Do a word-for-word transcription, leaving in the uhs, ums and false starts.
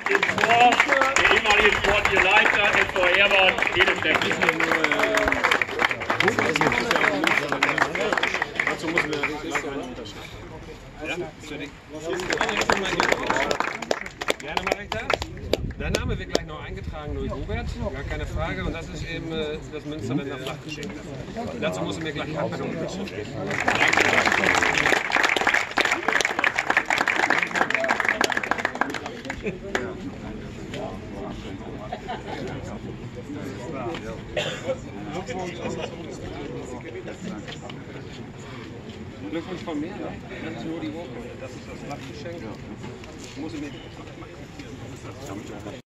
im Tor der ehemalige sportliche Leiter S V Herborn, Edelstedt. Dazu müssen wir gleich einen Unterschied. Ja, gerne mache ich das. Der Name wird gleich noch eingetragen durch Hubert, gar keine Frage. Und das ist eben äh, das Münsterländer Flachgeschenk. Dazu muss er mir gleich eine Unterschrift geben. Glückwunsch von mir, ja. Das ist nur die Woche. Das ist das Flachgeschenk. Muss ich mir